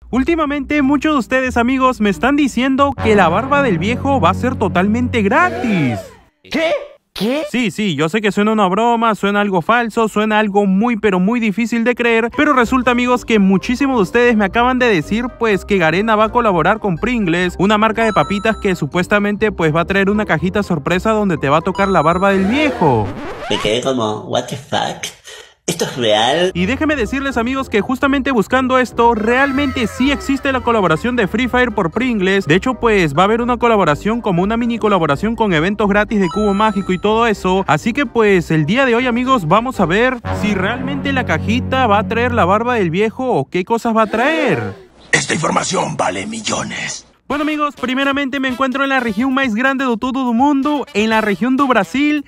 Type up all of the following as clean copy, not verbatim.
Últimamente muchos de ustedes, amigos, me están diciendo que la barba del viejo va a ser totalmente gratis. ¿Qué? ¿Qué? Sí, yo sé que suena una broma, suena algo falso, suena algo muy pero muy difícil de creer, pero resulta, amigos, que muchísimos de ustedes me acaban de decir pues que Garena va a colaborar con Pringles, una marca de papitas que supuestamente pues va a traer una cajita sorpresa donde te va a tocar la barba del viejo. Me quedé como, what the fuck, ¿esto es real? Y déjenme decirles, amigos, que justamente buscando esto, realmente sí existe la colaboración de Free Fire por Pringles. De hecho, pues va a haber una colaboración, como una mini colaboración con eventos gratis de cubo mágico y todo eso. Así que pues el día de hoy, amigos, vamos a ver si realmente la cajita va a traer la barba del viejo o qué cosas va a traer. Esta información vale millones. Bueno, amigos, primeramente me encuentro en la región más grande de todo el mundo, en la región de Brasil.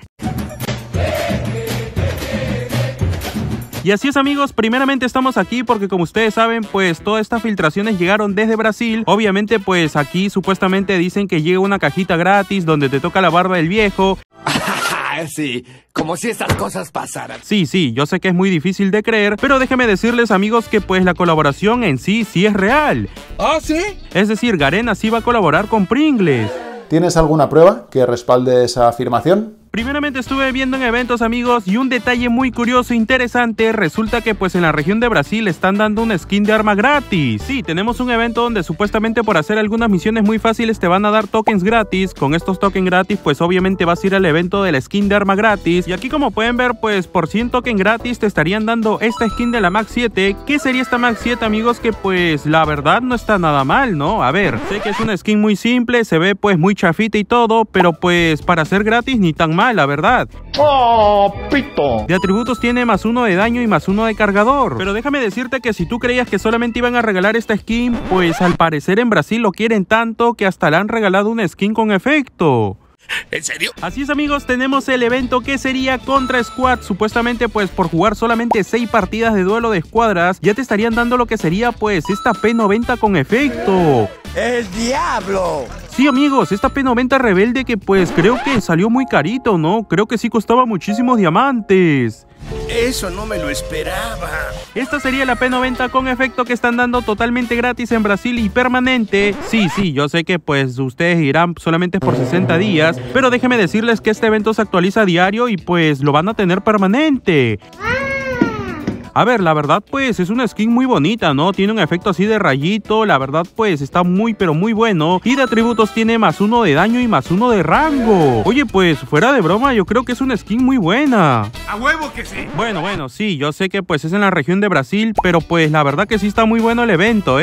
Y así es, amigos, primeramente estamos aquí porque, como ustedes saben, pues todas estas filtraciones llegaron desde Brasil. Obviamente pues aquí supuestamente dicen que llega una cajita gratis donde te toca la barba del viejo. Sí, como si estas cosas pasaran. Sí, yo sé que es muy difícil de creer, pero déjenme decirles, amigos, que pues la colaboración en sí es real. ¿Ah, sí? Es decir, Garena sí va a colaborar con Pringles. ¿Tienes alguna prueba que respalde esa afirmación? Primeramente estuve viendo en eventos, amigos, y un detalle muy curioso e interesante, resulta que pues en la región de Brasil están dando una skin de arma gratis. Sí, tenemos un evento donde supuestamente por hacer algunas misiones muy fáciles te van a dar tokens gratis. Con estos tokens gratis pues obviamente vas a ir al evento de la skin de arma gratis. Y aquí, como pueden ver, pues por 100 tokens gratis te estarían dando esta skin de la Max 7. ¿Qué sería esta Max 7, amigos? Que pues la verdad no está nada mal, ¿no? A ver, sé que es una skin muy simple, se ve pues muy chafita y todo, pero pues para ser gratis ni tan mal, la verdad. ¡Oh, pito! De atributos tiene +1 de daño y +1 de cargador. Pero déjame decirte que si tú creías que solamente iban a regalar esta skin, pues al parecer en Brasil lo quieren tanto que hasta le han regalado una skin con efecto. ¿En serio? Así es, amigos, tenemos el evento que sería Contra Squad. Supuestamente pues por jugar solamente 6 partidas de duelo de escuadras ya te estarían dando lo que sería pues esta P90 con efecto. ¡El diablo! Sí, amigos, esta P90 rebelde que pues creo que salió muy carito, ¿no? Creo que sí costaba muchísimos diamantes. Eso no me lo esperaba. Esta sería la P90 con efecto que están dando totalmente gratis en Brasil y permanente. Sí, yo sé que pues ustedes irán solamente por 60 días, pero déjenme decirles que este evento se actualiza a diario y pues lo van a tener permanente. A ver, la verdad pues es una skin muy bonita, ¿no? Tiene un efecto así de rayito, la verdad pues está muy pero muy bueno. Y de atributos tiene +1 de daño y +1 de rango. Oye, pues fuera de broma, yo creo que es una skin muy buena. ¡A huevo que sí! Bueno, sí, yo sé que pues es en la región de Brasil, pero pues la verdad que sí está muy bueno el evento,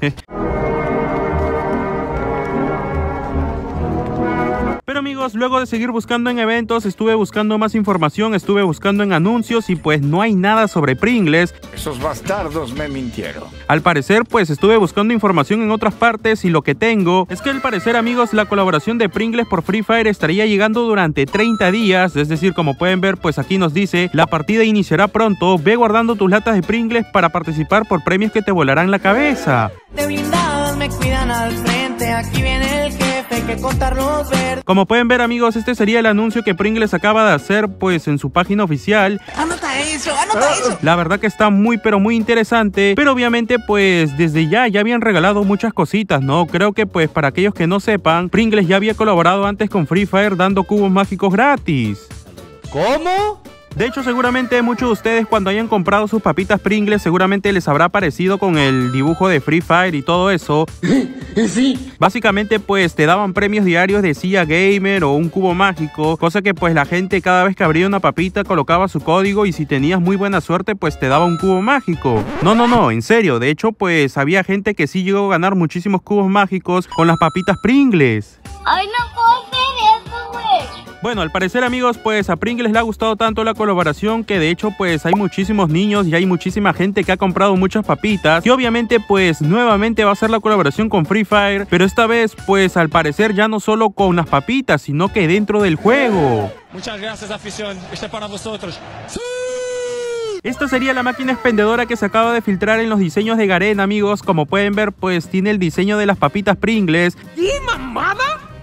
Pero, amigos, luego de seguir buscando en eventos, estuve buscando más información, estuve buscando en anuncios y pues no hay nada sobre Pringles. Esos bastardos me mintieron. Al parecer, pues estuve buscando información en otras partes y lo que tengo es que al parecer, amigos, la colaboración de Pringles por Free Fire estaría llegando durante 30 días. Es decir, como pueden ver, pues aquí nos dice, la partida iniciará pronto, ve guardando tus latas de Pringles para participar por premios que te volarán la cabeza. De blindados me cuidan al frente, aquí viene el jefe, que contarlos ver. Como pueden ver, amigos, este sería el anuncio que Pringles acaba de hacer pues en su página oficial. Anota eso. La verdad que está muy pero muy interesante, pero obviamente pues desde ya habían regalado muchas cositas, ¿no? Creo que pues para aquellos que no sepan, Pringles ya había colaborado antes con Free Fire dando cubos mágicos gratis. ¿Cómo? De hecho, seguramente muchos de ustedes cuando hayan comprado sus papitas Pringles seguramente les habrá parecido con el dibujo de Free Fire y todo eso. Sí. Básicamente pues te daban premios diarios de silla gamer o un cubo mágico, cosa que pues la gente cada vez que abría una papita colocaba su código y si tenías muy buena suerte pues te daba un cubo mágico. No, en serio, de hecho pues había gente que sí llegó a ganar muchísimos cubos mágicos con las papitas Pringles. Ay, no puedo hacer eso, güey. Bueno, al parecer, amigos, pues a Pringles le ha gustado tanto la colaboración que de hecho pues hay muchísimos niños y hay muchísima gente que ha comprado muchas papitas, que obviamente pues nuevamente va a ser la colaboración con Free Fire, pero esta vez pues al parecer ya no solo con las papitas, sino que dentro del juego. Muchas gracias, afición. Este es para vosotros. ¡Sí! Esta sería la máquina expendedora que se acaba de filtrar en los diseños de Garena, amigos. Como pueden ver, pues tiene el diseño de las papitas Pringles. ¿Qué mamada?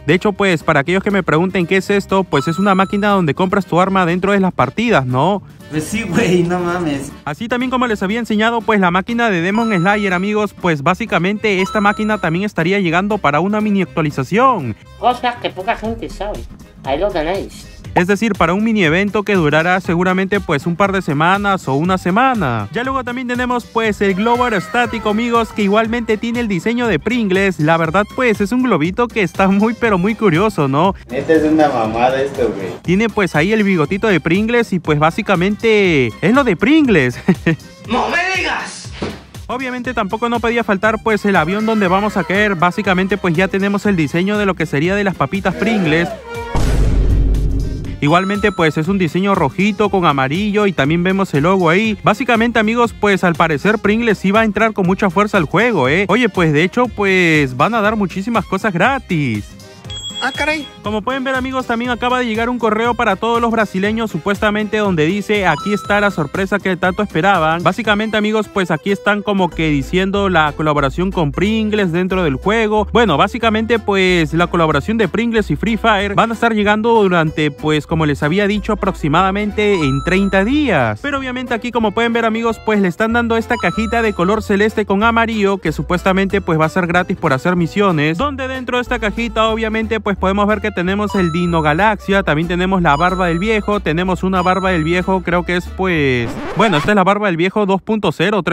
De hecho, pues para aquellos que me pregunten qué es esto, pues es una máquina donde compras tu arma dentro de las partidas, ¿no? Pues sí, güey, no mames. Así también como les había enseñado, pues la máquina de Demon Slayer, amigos, pues básicamente esta máquina también estaría llegando para una mini actualización. Cosa que poca gente sabe. Ahí lo tenéis. Es decir, para un mini evento que durará seguramente pues un par de semanas o una semana. Ya luego también tenemos pues el globo aerostático, amigos, que igualmente tiene el diseño de Pringles. La verdad pues es un globito que está muy pero muy curioso, ¿no? Esta es una mamada esto, güey. Tiene pues ahí el bigotito de Pringles y pues básicamente es lo de Pringles. ¡No me digas! Obviamente tampoco no podía faltar pues el avión donde vamos a caer. Básicamente pues ya tenemos el diseño de lo que sería de las papitas Pringles. Igualmente pues es un diseño rojito con amarillo y también vemos el logo ahí. Básicamente, amigos, pues al parecer Pringles iba a entrar con mucha fuerza al juego, Oye, pues de hecho pues van a dar muchísimas cosas gratis. Ah, caray. Como pueden ver, amigos, también acaba de llegar un correo para todos los brasileños, supuestamente, donde dice: aquí está la sorpresa que tanto esperaban. Básicamente, amigos, pues aquí están como que diciendo la colaboración con Pringles dentro del juego. Bueno, básicamente pues la colaboración de Pringles y Free Fire van a estar llegando durante, pues como les había dicho, aproximadamente en 30 días. Pero obviamente aquí, como pueden ver, amigos, pues le están dando esta cajita de color celeste con amarillo, que supuestamente pues va a ser gratis por hacer misiones, donde dentro de esta cajita obviamente pues podemos ver que tenemos el Dino Galaxia, también tenemos la barba del viejo, tenemos una barba del viejo, creo que es pues... Bueno, esta es la barba del viejo 2.0,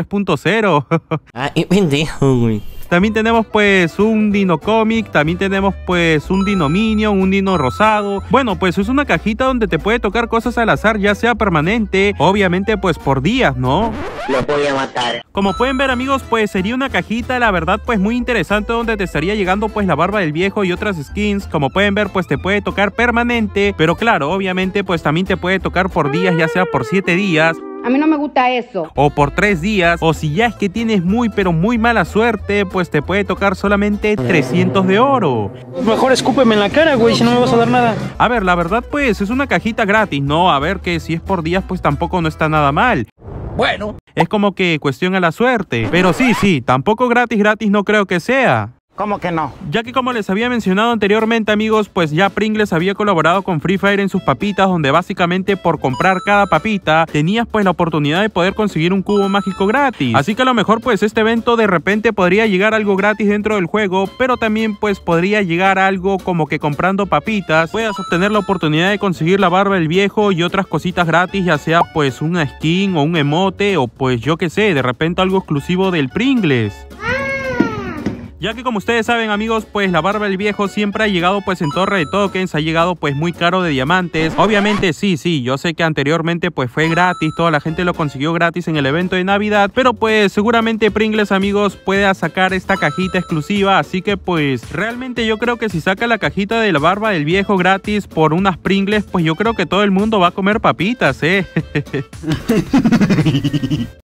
3.0. Ah, pendejo, güey. También tenemos pues un Dino Comic, también tenemos pues un Dino Minion, un Dino Rosado. Bueno, pues es una cajita donde te puede tocar cosas al azar, ya sea permanente, obviamente pues por días, ¿no? Lo voy a matar. Como pueden ver, amigos, pues sería una cajita, la verdad, pues muy interesante, donde te estaría llegando pues la barba del viejo y otras skins. Como pueden ver, pues te puede tocar permanente, pero claro, obviamente pues también te puede tocar por días, ya sea por 7 días. A mí no me gusta eso. O por 3 días. O si ya es que tienes muy pero muy mala suerte, pues te puede tocar solamente 300 de oro. Mejor escúpeme en la cara, güey, si no me vas a dar nada. A ver, la verdad pues es una cajita gratis, ¿no? A ver, que si es por días pues tampoco no está nada mal. Bueno. Es como que cuestión a la suerte. Pero sí, tampoco gratis no creo que sea. ¿Cómo que no? Ya que, como les había mencionado anteriormente, amigos, pues ya Pringles había colaborado con Free Fire en sus papitas, donde básicamente por comprar cada papita tenías pues la oportunidad de poder conseguir un cubo mágico gratis. Así que a lo mejor pues este evento de repente podría llegar algo gratis dentro del juego, pero también pues podría llegar algo como que comprando papitas puedas obtener la oportunidad de conseguir la barba del viejo y otras cositas gratis, ya sea pues una skin o un emote o pues yo que sé, de repente algo exclusivo del Pringles. Ya que, como ustedes saben, amigos, pues la barba del viejo siempre ha llegado pues en torre de tokens, ha llegado pues muy caro de diamantes. Obviamente sí, yo sé que anteriormente pues fue gratis, toda la gente lo consiguió gratis en el evento de Navidad, pero pues seguramente Pringles, amigos, pueda sacar esta cajita exclusiva, así que pues realmente yo creo que si saca la cajita de la barba del viejo gratis por unas Pringles, pues yo creo que todo el mundo va a comer papitas,